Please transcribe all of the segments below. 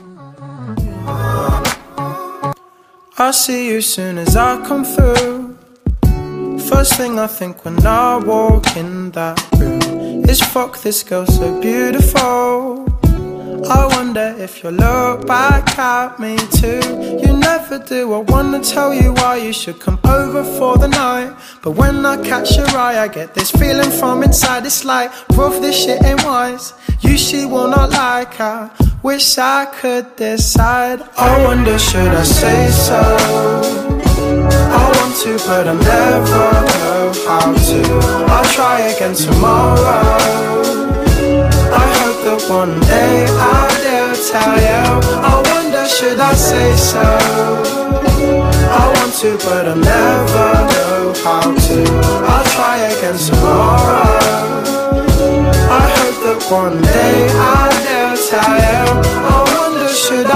I'll see you soon as I come through. First thing I think when I walk in that room is fuck, this girl so beautiful. I wonder if you'll look back at me too. You never do. I wanna tell you why you should come over for the night, but when I catch your eye I get this feeling from inside. It's like, bruv, this shit ain't wise. You she will not like. I wish I could decide. I wonder, should I say so? I want to, but I never know how to. I'll try again tomorrow. I hope that one day I dare tell you. I wonder, should I say so? I want to, but I never know how to. I'll try again tomorrow. I hope that one day I dare tell you. I wonder, should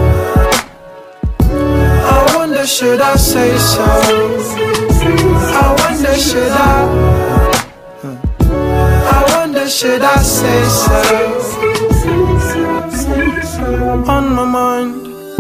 should I say so? I wonder, should should I say so? On my mind,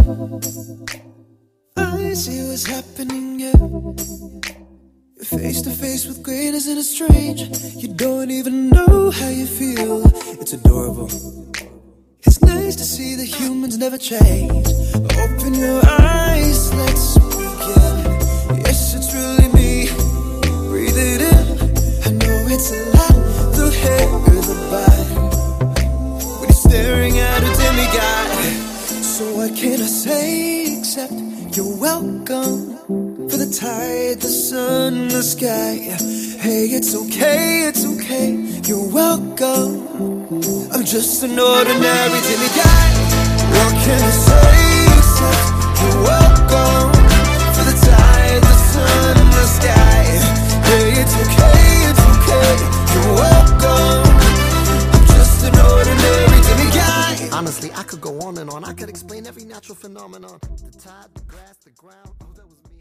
I see what's happening, yeah. You're face to face with greatness and a strange. You don't even know how you feel. It's adorable. It's nice to see that humans never change. Open your eyes, let's begin. Yes, it's really me. Breathe it in. I know it's a lot, the hair, the body. When you're staring at a demigod. So what can I say except you're welcome. For the tide, the sun, the sky. Hey, it's okay, you're welcome. I'm just an ordinary demigod. What can I say except you're welcome. For the tide, the sun, the sky. Hey, it's okay, you're welcome. I'm just an ordinary demigod. Honestly, I could go on and on. I could explain every natural phenomenon. The tide, the grass, the ground. Oh, that was me.